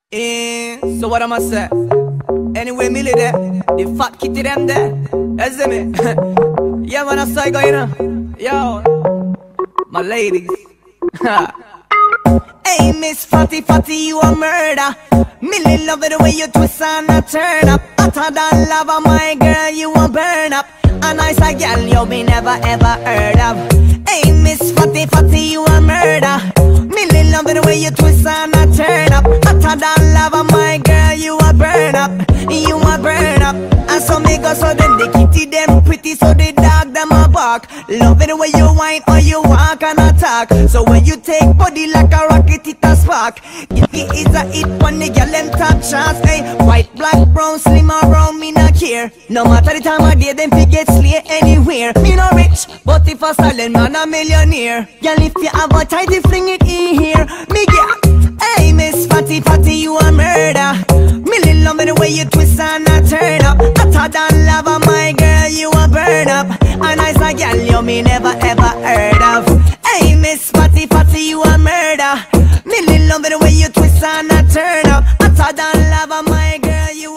So what am I say? Anyway, Millie there, the fat kitty them there. That's me. Yeah, man, I say go, you know. Yo, my ladies. Hey, Miss Fatty Fatty, you a murder. Millie love it the way you twist and a turn up. Hotter than lava, my girl, you a burn up. A nice a girl you me never ever heard of. Hey, Miss Fatty Fatty, you a murder. Millie love it the way you twist and a turn up. Hotter than lava, my girl, you a burn up. You a burn up. And so me go so then the kitty them pretty, so the dog them a bark. Love it the way you whine or you walk and attack. So when you take body like a rocket, it a spark. It is a hit when the girl them top shots. Hey, white, black, brown, slim or brown, me not care. No matter the time of day, them fi get slay anywhere. Me no rich, but if a silent man a millionaire. Girl, if you have a tidy, fling it in here. Me get, hey, Miss Fatty Fatty, you a murder. Millie love me the way you twist and a turn up. Hotter than lava, my girl, you a burn up. A nice a girl you me never ever heard of. Hey, Miss Fatty Fatty, you a murder. Millie love me the way you twist and a turn up. Hotter than lava, my girl, you